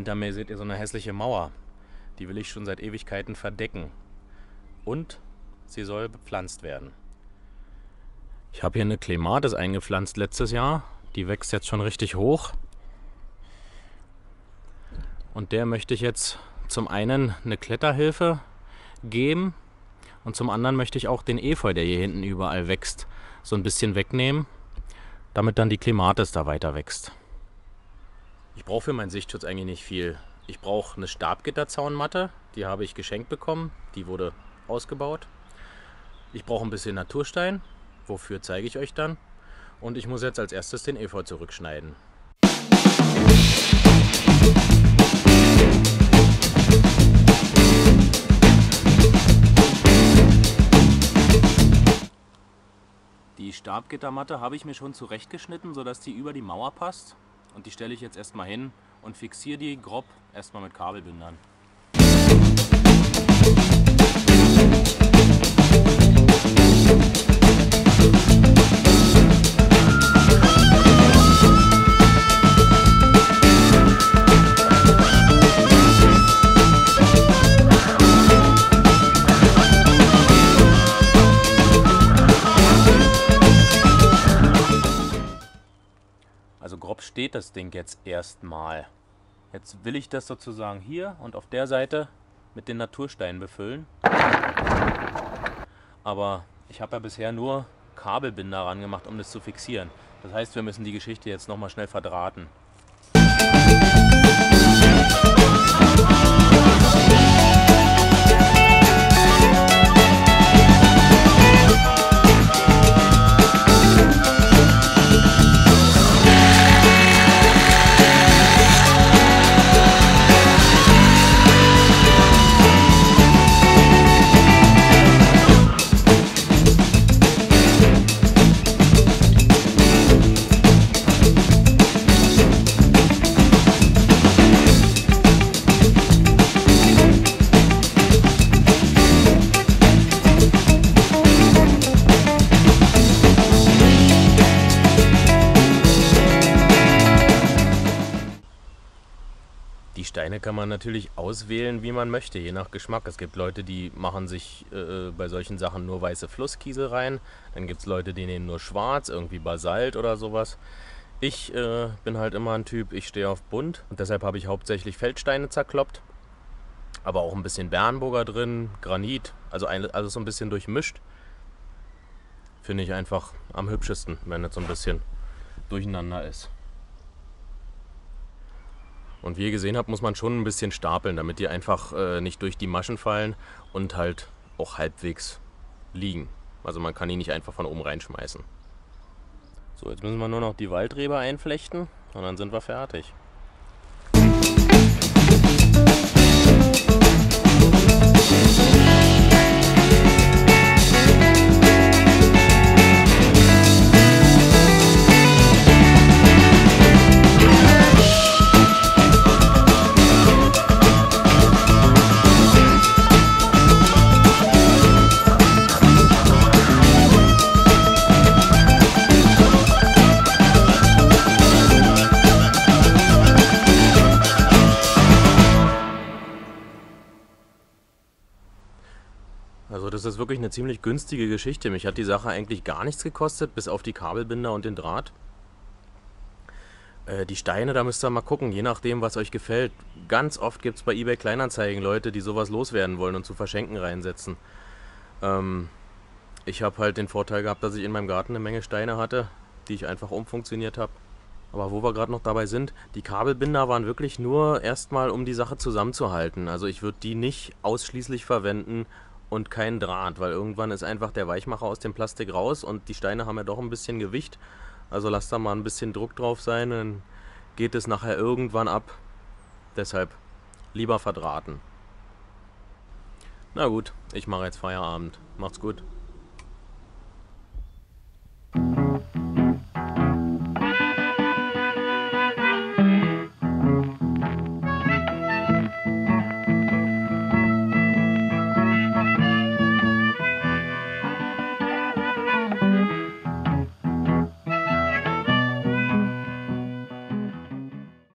Hinter mir seht ihr so eine hässliche Mauer. Die will ich schon seit Ewigkeiten verdecken. Und sie soll bepflanzt werden. Ich habe hier eine Clematis eingepflanzt letztes Jahr. Die wächst jetzt schon richtig hoch. Und der möchte ich jetzt zum einen eine Kletterhilfe geben. Und zum anderen möchte ich auch den Efeu, der hier hinten überall wächst, so ein bisschen wegnehmen, damit dann die Clematis da weiter wächst. Ich brauche für meinen Sichtschutz eigentlich nicht viel. Ich brauche eine Stabgitterzaunmatte, die habe ich geschenkt bekommen, die wurde ausgebaut. Ich brauche ein bisschen Naturstein, wofür zeige ich euch dann. Und ich muss jetzt als erstes den Efeu zurückschneiden. Die Stabgittermatte habe ich mir schon zurechtgeschnitten, sodass die über die Mauer passt. Und die stelle ich jetzt erstmal hin und fixiere die grob erstmal mit Kabelbindern. Also grob steht das Ding jetzt erstmal. Jetzt will ich das sozusagen hier und auf der Seite mit den Natursteinen befüllen. Aber ich habe ja bisher nur Kabelbinder ran gemacht, um das zu fixieren. Das heißt, wir müssen die Geschichte jetzt nochmal schnell verdrahten. Die Steine kann man natürlich auswählen, wie man möchte, je nach Geschmack. Es gibt Leute, die machen sich bei solchen Sachen nur weiße Flusskiesel rein. Dann gibt es Leute, die nehmen nur schwarz, irgendwie Basalt oder sowas. Ich bin halt immer ein Typ, ich stehe auf bunt. Und deshalb habe ich hauptsächlich Feldsteine zerkloppt. Aber auch ein bisschen Bernburger drin, Granit, also alles so ein bisschen durchmischt. Finde ich einfach am hübschesten, wenn es so ein bisschen durcheinander ist. Und wie ihr gesehen habt, muss man schon ein bisschen stapeln, damit die einfach nicht durch die Maschen fallen und halt auch halbwegs liegen. Also man kann die nicht einfach von oben reinschmeißen. So, jetzt müssen wir nur noch die Waldrebe einflechten und dann sind wir fertig. Also das ist wirklich eine ziemlich günstige Geschichte. Mich hat die Sache eigentlich gar nichts gekostet, bis auf die Kabelbinder und den Draht. Die Steine, da müsst ihr mal gucken, je nachdem, was euch gefällt. Ganz oft gibt es bei eBay Kleinanzeigen Leute, die sowas loswerden wollen und zu verschenken reinsetzen. Ich habe halt den Vorteil gehabt, dass ich in meinem Garten eine Menge Steine hatte, die ich einfach umfunktioniert habe. Aber wo wir gerade noch dabei sind, die Kabelbinder waren wirklich nur erstmal, um die Sache zusammenzuhalten. Also ich würde die nicht ausschließlich verwenden und kein Draht, weil irgendwann ist einfach der Weichmacher aus dem Plastik raus und die Steine haben ja doch ein bisschen Gewicht. Also lasst da mal ein bisschen Druck drauf sein, dann geht es nachher irgendwann ab. Deshalb lieber verdrahten. Na gut, ich mache jetzt Feierabend. Macht's gut.